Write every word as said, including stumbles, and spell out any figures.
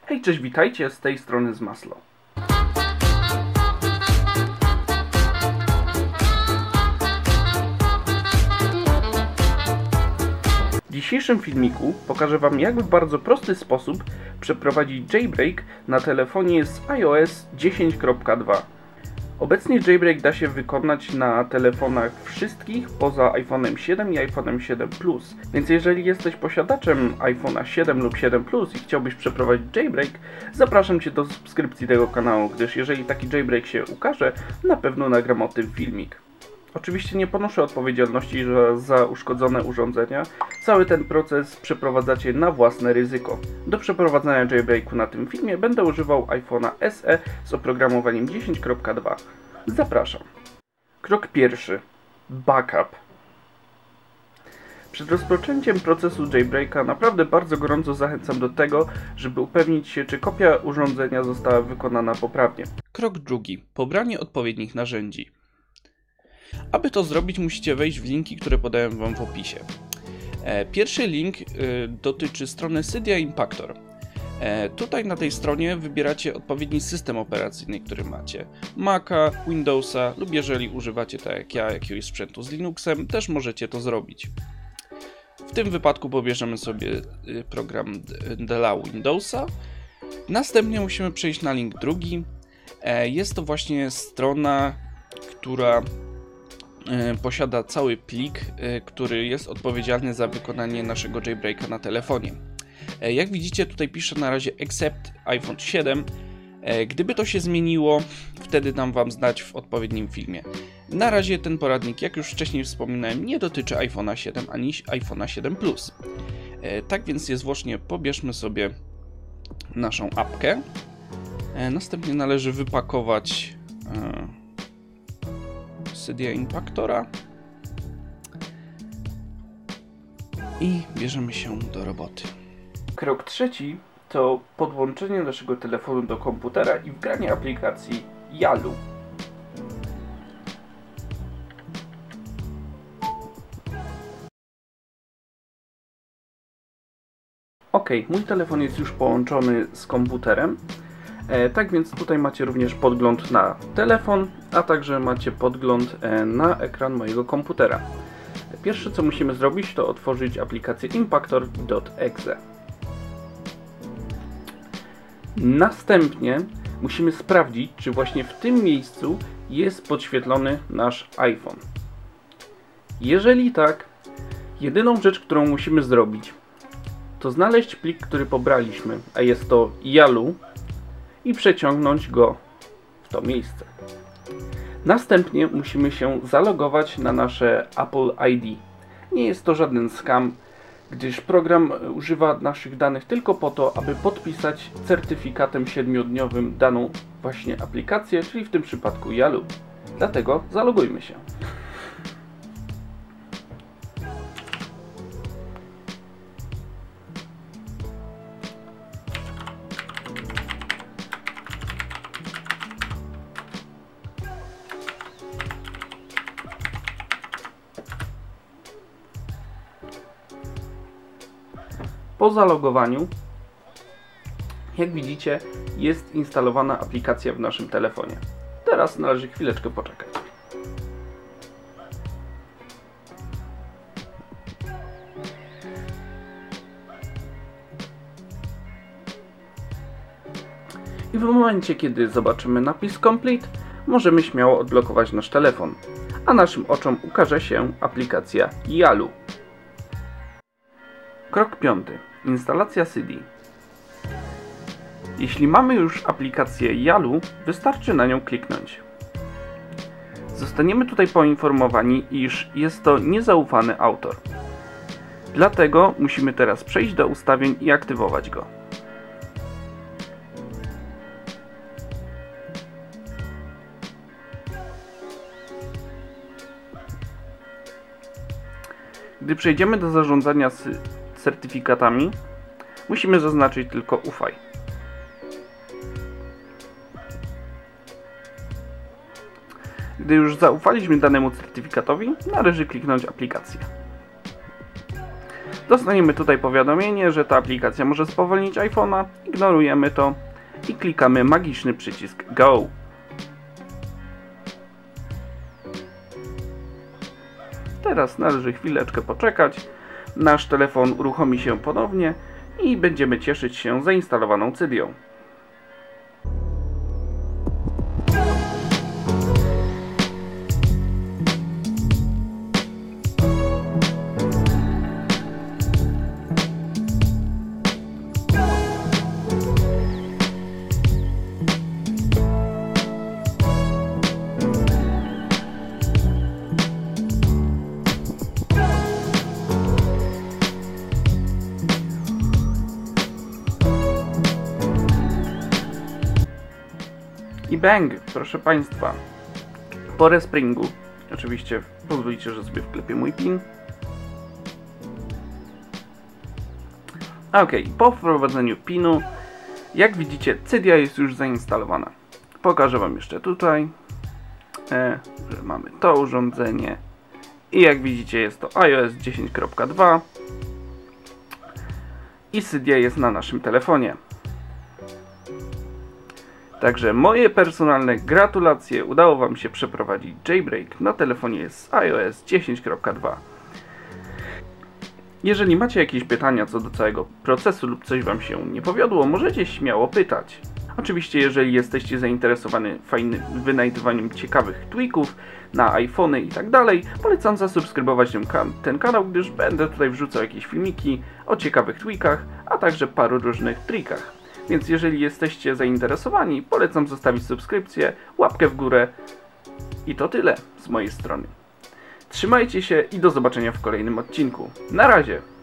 Hej, cześć, witajcie, z tej strony z Maslo. W dzisiejszym filmiku pokażę Wam, jak w bardzo prosty sposób przeprowadzić jailbreak na telefonie z iOS dziesięć kropka dwa. Obecnie jailbreak da się wykonać na telefonach wszystkich poza iPhone'em siedem i iPhone'em siedem plus. Więc jeżeli jesteś posiadaczem iPhone'a siedem lub siedem plus i chciałbyś przeprowadzić jailbreak, zapraszam Cię do subskrypcji tego kanału, gdyż jeżeli taki jailbreak się ukaże, na pewno nagram o tym filmik. Oczywiście nie ponoszę odpowiedzialności za uszkodzone urządzenia. Cały ten proces przeprowadzacie na własne ryzyko. Do przeprowadzenia jailbreaku na tym filmie będę używał iPhone'a S E z oprogramowaniem dziesięć kropka dwa. Zapraszam. Krok pierwszy. Backup. Przed rozpoczęciem procesu jailbreaka naprawdę bardzo gorąco zachęcam do tego, żeby upewnić się, czy kopia urządzenia została wykonana poprawnie. Krok drugi. Pobranie odpowiednich narzędzi. Aby to zrobić, musicie wejść w linki, które podałem Wam w opisie. Pierwszy link dotyczy strony Cydia Impactor. Tutaj na tej stronie wybieracie odpowiedni system operacyjny, który macie. Maca, Windowsa lub jeżeli używacie, tak jak ja, jakiegoś sprzętu z Linuxem, też możecie to zrobić. W tym wypadku pobierzemy sobie program dla Windowsa. Następnie musimy przejść na link drugi. Jest to właśnie strona, która posiada cały plik, który jest odpowiedzialny za wykonanie naszego jailbreaka na telefonie. Jak widzicie, tutaj piszę na razie except iPhone siedem. Gdyby to się zmieniło, wtedy dam Wam znać w odpowiednim filmie. Na razie ten poradnik, jak już wcześniej wspominałem, nie dotyczy iPhone'a siedem ani iPhone'a siedem plus. Tak więc niezwłocznie pobierzmy sobie naszą apkę. Następnie należy wypakować Cydia Impactora i bierzemy się do roboty. Krok trzeci to podłączenie naszego telefonu do komputera i wgranie aplikacji Yalu. Ok, mój telefon jest już połączony z komputerem. E, tak więc tutaj macie również podgląd na telefon, a także macie podgląd e, na ekran mojego komputera. Pierwsze co musimy zrobić, to otworzyć aplikację impactor kropka e x e. Następnie musimy sprawdzić, czy właśnie w tym miejscu jest podświetlony nasz iPhone. Jeżeli tak, jedyną rzecz, którą musimy zrobić, to znaleźć plik, który pobraliśmy, a jest to Yalu, i przeciągnąć go w to miejsce. Następnie musimy się zalogować na nasze Apple I D. Nie jest to żaden scam, gdyż program używa naszych danych tylko po to, aby podpisać certyfikatem siedmiodniowym daną właśnie aplikację, czyli w tym przypadku Yalu. Dlatego zalogujmy się. Po zalogowaniu, jak widzicie, jest instalowana aplikacja w naszym telefonie. Teraz należy chwileczkę poczekać. I w momencie, kiedy zobaczymy napis Complete, możemy śmiało odblokować nasz telefon, a naszym oczom ukaże się aplikacja Yalu. Krok piąty. Instalacja Cydii. Jeśli mamy już aplikację Yalu, wystarczy na nią kliknąć. Zostaniemy tutaj poinformowani, iż jest to niezaufany autor. Dlatego musimy teraz przejść do ustawień i aktywować go. Gdy przejdziemy do zarządzania certyfikatami, musimy zaznaczyć tylko ufaj. Gdy już zaufaliśmy danemu certyfikatowi, należy kliknąć aplikację. Dostaniemy tutaj powiadomienie, że ta aplikacja może spowolnić iPhone'a, ignorujemy to i klikamy magiczny przycisk Go. Teraz należy chwileczkę poczekać, nasz telefon uruchomi się ponownie i będziemy cieszyć się zainstalowaną Cydią. I bang, proszę Państwa, po respringu, oczywiście pozwolicie, że sobie wklepię mój PIN. Ok, po wprowadzeniu PIN-u, jak widzicie, Cydia jest już zainstalowana. Pokażę Wam jeszcze tutaj, e, że mamy to urządzenie i jak widzicie jest to iOS dziesięć kropka dwa i Cydia jest na naszym telefonie. Także moje personalne gratulacje, udało Wam się przeprowadzić jailbreak na telefonie z iOS dziesięć kropka dwa. Jeżeli macie jakieś pytania co do całego procesu lub coś Wam się nie powiodło, możecie śmiało pytać. Oczywiście jeżeli jesteście zainteresowani fajnym wynajdywaniem ciekawych tweaków na iPhony i tak dalej, polecam zasubskrybować ten, kan ten kanał, gdyż będę tutaj wrzucał jakieś filmiki o ciekawych tweakach, a także paru różnych trikach. Więc jeżeli jesteście zainteresowani, polecam zostawić subskrypcję, łapkę w górę i to tyle z mojej strony. Trzymajcie się i do zobaczenia w kolejnym odcinku. Na razie!